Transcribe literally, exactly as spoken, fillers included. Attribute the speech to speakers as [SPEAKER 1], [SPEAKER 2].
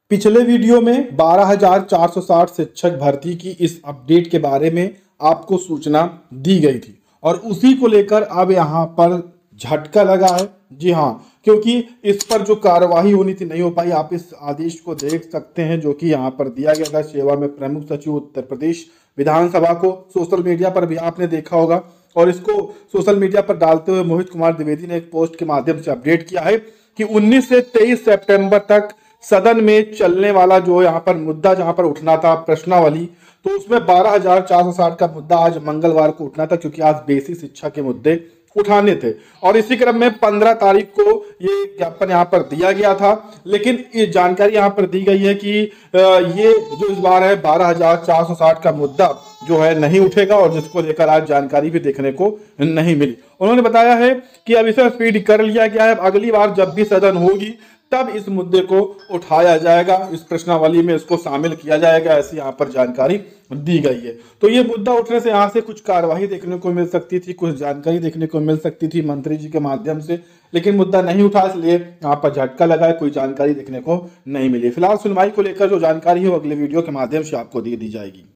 [SPEAKER 1] पिछले वीडियो में बारह हज़ार चार सौ साठ शिक्षक भर्ती की इस अपडेट के बारे में आपको सूचना दी गई थी और उसी को लेकर अब यहाँ पर झटका लगा है। जी हाँ, क्योंकि इस पर जो कार्यवाही होनी थी नहीं हो पाई। आप इस आदेश को देख सकते हैं जो कि यहाँ पर दिया गया था सेवा में प्रमुख सचिव उत्तर प्रदेश विधानसभा को। सोशल मीडिया पर भी आपने देखा होगा और इसको सोशल मीडिया पर डालते हुए मोहित कुमार द्विवेदी ने एक पोस्ट के माध्यम से अपडेट किया है कि उन्नीस से तेईस सितंबर तक सदन में चलने वाला जो यहाँ पर मुद्दा जहाँ पर उठना था प्रश्नावली, तो उसमें बारह हज़ार चार सौ साठ का मुद्दा आज मंगलवार को उठना था क्योंकि आज बेसिक शिक्षा के मुद्दे उठाने थे और इसी क्रम में पंद्रह तारीख को ये ज्ञापन यहाँ पर दिया गया था। लेकिन ये जानकारी यहाँ पर दी गई है कि ये जो इस बार है बारह हज़ार चार सौ साठ का मुद्दा जो है नहीं उठेगा और जिसको लेकर आज जानकारी भी देखने को नहीं मिली। उन्होंने बताया है कि अब इसे स्पीड कर लिया गया है, अगली बार जब भी सदन होगी तब इस मुद्दे को उठाया जाएगा, इस प्रश्नावली में इसको शामिल किया जाएगा, ऐसी यहाँ पर जानकारी दी गई है। तो ये मुद्दा उठने से यहाँ से कुछ कार्यवाही देखने को मिल सकती थी, कुछ जानकारी देखने को मिल सकती थी मंत्री जी के माध्यम से, लेकिन मुद्दा नहीं उठा इसलिए यहाँ पर झटका लगा है, कोई जानकारी देखने को नहीं मिली। फिलहाल सुनवाई को लेकर जो जानकारी है वो अगले वीडियो के माध्यम से आपको दे दी जाएगी।